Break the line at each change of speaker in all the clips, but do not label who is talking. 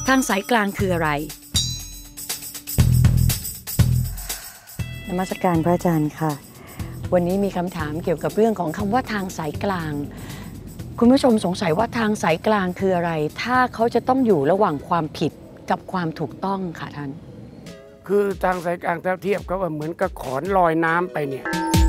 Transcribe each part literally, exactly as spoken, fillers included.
ทางสายกลางคืออะไรนมัสการพระอาจารย์ค่ะวันนี้มีคำถามเกี่ยวกับเรื่องของคำว่าทางสายกลางคุณผู้ชมสงสัยว่าทางสายกลางคืออะไรถ้าเขาจะต้องอยู่ระหว่างความผิดกับความถูกต้องค่ะท่าน
คือทางสายกลางถ้าเทียบก็เหมือนกับขอนลอยน้ำไปเนี่ย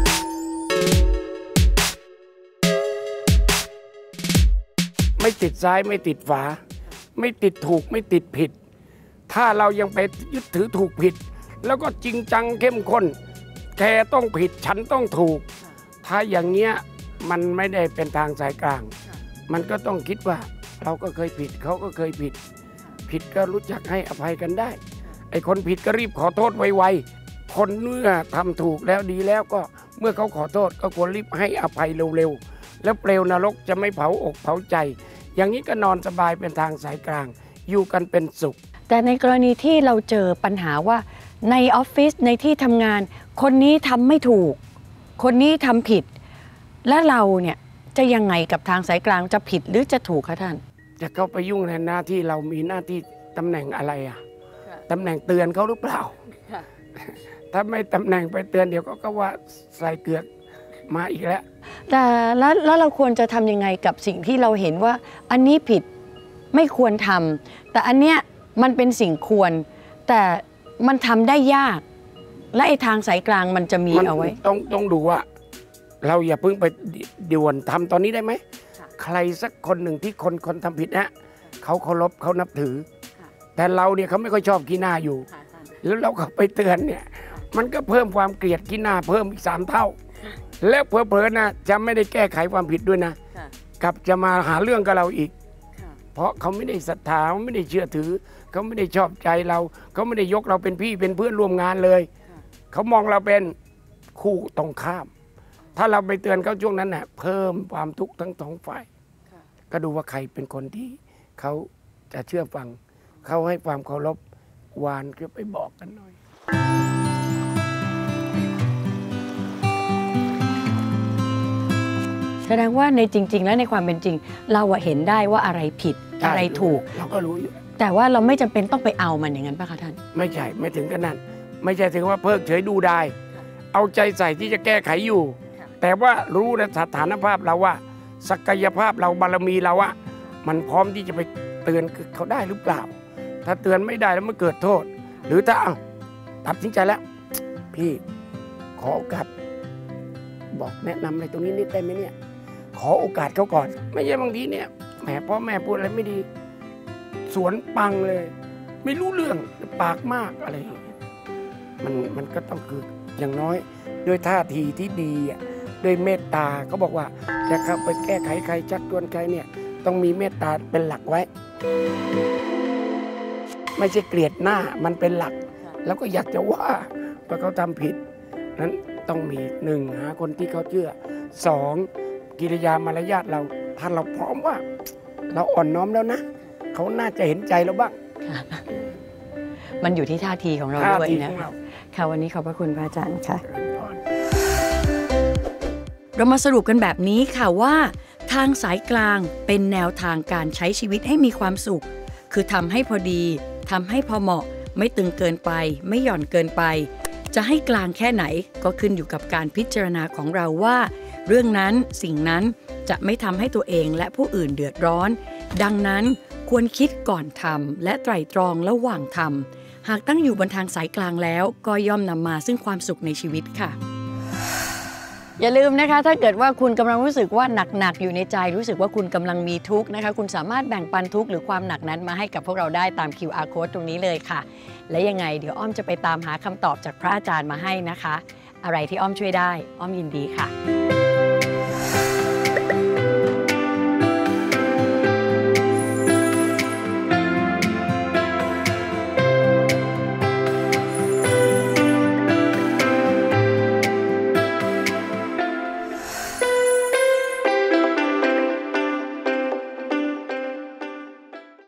ไม่ติดซ้ายไม่ติดฝาไม่ติดถูกไม่ติดผิดถ้าเรายังไปยึดถือถูกผิดแล้วก็จริงจังเข้มข้นแกต้องผิดฉันต้องถูกถ้าอย่างเงี้ยมันไม่ได้เป็นทางสายกลางมันก็ต้องคิดว่าเราก็เคยผิดเขาก็เคยผิดผิดก็รู้จักให้อภัยกันได้ไอ้คนผิดก็รีบขอโทษไวๆคนเมื่อทำถูกแล้วดีแล้วก็เมื่อเขาขอโทษก็ควรรีบให้อภัยเร็วๆแล้วเปลวนรกจะไม่เผาอกเผาใจอย่างนี้ก็นอนสบายเป็นทางสายกลางอยู่กันเป็นสุข
แต่ในกรณีที่เราเจอปัญหาว่าในออฟฟิศในที่ทำงานคนนี้ทำไม่ถูกคนนี้ทำผิดและเราเนี่ยจะยังไงกับทางสายกลางจะผิดหรือจะถูกคะท่าน
จะเข้าไปยุ่งในหน้าที่เรามีหน้าที่ตำแหน่งอะไรอ่ะตำแหน่งเตือนเขาหรือเปล่าถ้าไม่ตำแหน่งไปเตือนเดี๋ยวก็ก็ว่าใส่เกลือกมาอีกแล้ว
แต่แล้วแล้วเราควรจะทำยังไงกับสิ่งที่เราเห็นว่าอันนี้ผิดไม่ควรทำแต่อันเนี้ยมันเป็นสิ่งควรแต่มันทำได้ยากและไอ้ทางสายกลางมันจะมีเอาไว้
ต้องต้องดูว่าเราอย่าเพิ่งไปด่วนทำตอนนี้ได้ไหมใครสักคนหนึ่งที่คนคนทำผิดนะเขาเคารพเขานับถือแต่เราเนี่ยเขาไม่ค่อยชอบขี้หน้าอยู่แล้วเราก็ไปเตือนเนี่ยมันก็เพิ่มความเกลียดขี้หน้าเพิ่มอีกสามเท่าแล้วเพอๆนะจะไม่ได้แก้ไขความผิดด้วยนะกลับจะมาหาเรื่องกับเราอีกเพราะเขาไม่ได้ศรัทธาเขาไม่ได้เชื่อถือเขาไม่ได้ชอบใจเราเขาไม่ได้ยกเราเป็นพี่เป็นเพื่อนร่วมงานเลยเขามองเราเป็นคู่ตรงข้ามถ้าเราไปเตือนเขาช่วงนั้นน่ะเพิ่มความทุกข์ทั้งสองฝ่ายก็ดูว่าใครเป็นคนที่เขาจะเชื่อฟังเขาให้ความเคารพวานก็ไปบอกกันหน่อย
แสดงว่าในจริงๆแล้วในความเป็นจริงเราเห็นได้ว่าอะไรผิดอะไรถูก
เราก็รู้อยู่
แต่ว่าเราไม่จำเป็นต้องไปเอามันอย่างนั้นป่ะคะท่าน
ไม่ใช่ไม่ถึงกันนั้นไม่ใช่ถึงว่าเพิกเฉยดูได้เอาใจใส่ที่จะแก้ไขอยู่แต่ว่ารู้ในสถานภาพเราว่าศักยภาพเราบารมีเราอะมันพร้อมที่จะไปเตือนเขาได้หรือเปล่าถ้าเตือนไม่ได้แล้วมันเกิดโทษหรือถ้าตัดสินใจแล้วพี่ขอโอกาสบอกแนะนำอะไรตรงนี้นิดได้ไหมเนี่ยขอโอกาสเขาก่อนไม่ใช่บางทีเนี่ยแหมพ่อแม่พูดอะไรไม่ดีสวนปังเลยไม่รู้เรื่องปากมากอะไรมันมันก็ต้องคืออย่างน้อยด้วยท่าทีที่ดีอ่ะด้วยเมตตาเขาบอกว่าจะเข้าไปแก้ไขใครชักชวนใครเนี่ยต้องมีเมตตาเป็นหลักไว้ไม่ใช่เกลียดหน้ามันเป็นหลักแล้วก็อยากจะว่าว่าเขาทำผิดนั้นต้องมีหนึ่งหาคนที่เขาเชื่อสองกิริยามารยาทเราถ้าเราพร้อมว่าเราอ่อนน้อมแล้วนะเขาน่าจะเห็นใจเราบ้าง
มันอยู่ที่ท่าทีของเราด้วยนะค่ะวันนี้ขอบพระคุณพระอาจารย์ค่ะเรามาสรุปกันแบบนี้ค่ะว่าทางสายกลางเป็นแนวทางการใช้ชีวิตให้มีความสุขคือทำให้พอดีทำให้พอเหมาะไม่ตึงเกินไปไม่หย่อนเกินไปจะให้กลางแค่ไหนก็ขึ้นอยู่กับการพิจารณาของเราว่าเรื่องนั้นสิ่งนั้นจะไม่ทำให้ตัวเองและผู้อื่นเดือดร้อนดังนั้นควรคิดก่อนทำและไตร่ตรองระหว่างทำหากตั้งอยู่บนทางสายกลางแล้วก็ย่อมนำมาซึ่งความสุขในชีวิตค่ะอย่าลืมนะคะถ้าเกิดว่าคุณกำลังรู้สึกว่าหนักๆอยู่ในใจรู้สึกว่าคุณกำลังมีทุกข์นะคะคุณสามารถแบ่งปันทุกข์หรือความหนักนั้นมาให้กับพวกเราได้ตาม คิว อาร์ Code ตรงนี้เลยค่ะและยังไงเดี๋ยวอ้อมจะไปตามหาคำตอบจากพระอาจารย์มาให้นะคะอะไรที่อ้อมช่วยได้อ้อมยินดีค่ะ